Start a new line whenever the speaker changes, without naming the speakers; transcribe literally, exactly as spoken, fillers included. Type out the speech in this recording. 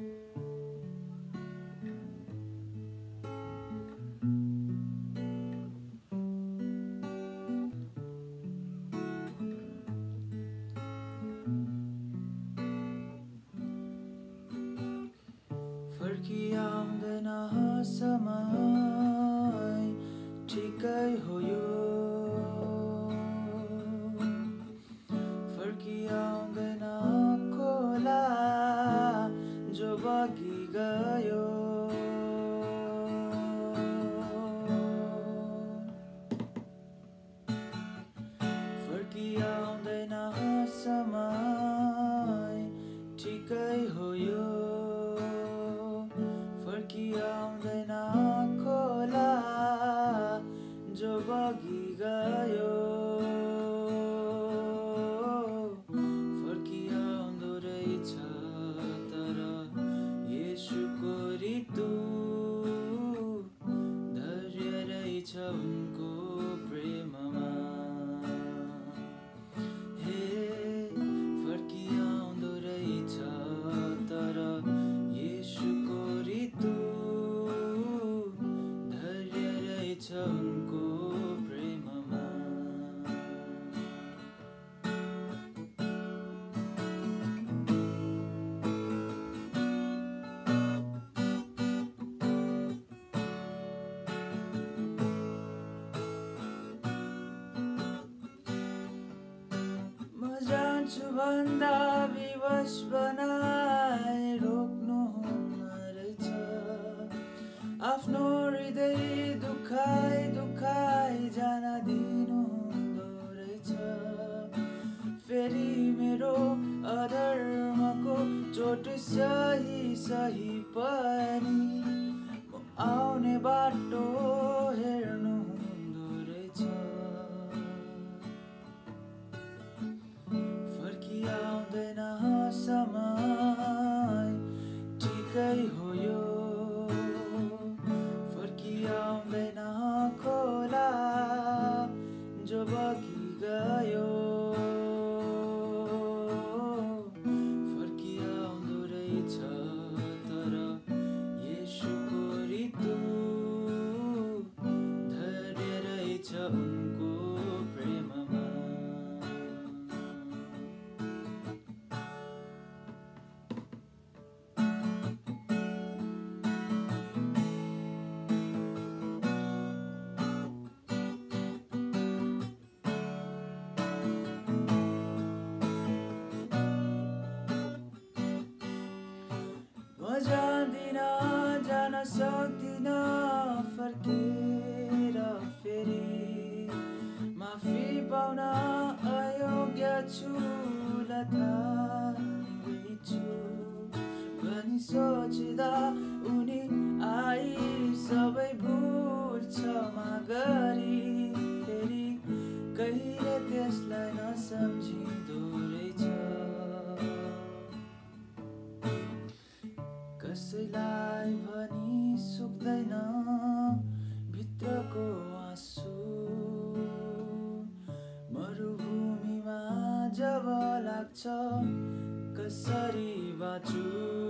फर्किआउँदैन समय ठिकै हो यो फर्किआउँदैन खोला जो बगी गयो फर्किआउँदैन समय ठिकै हो यो फर्किआउँदैन खोला जो बगी गयो फर्किआउँदो रहेछ तर येशूको रितु धैर्य रहेछ उनको प्रेममा हे फर्किआउँदो रहेछ तर येशूको रितु धैर्य रहेछ उनको प्रेममा म जान्छु भन्दा विवश बनाए रोक्नुहुन्न रहेछ आफ्नो हृदय दुखाइ दुखाइ जान दिनुहुँदो रहेछ फेरि मेरो अधर्मको चोट सही सही पनि म आउने बाटो हेर्नुहुँदो रहेछ फर्किआउँदैन समय ठिकै हो यो फर्किआउँदैन खोला जो बगी गयो फर्किआउँदो रहेछ तर येशूको रितु धैर्य रहेछ उनको प्रेममा म जान्दिन जान सक्दिन फर्केर फेरि माफी पाउन अयोग्य छु ल थाहै छु भनी सोच्दा उनी आई सबै भुल क्षमा गरी फेरि कहिले त्यसलाई नसम्झिँदो रहेछ कसैलाई भनी सुक्दैन भित्रको आँसु मरुभूमिमा जब लाग्छ कसरी बाँचु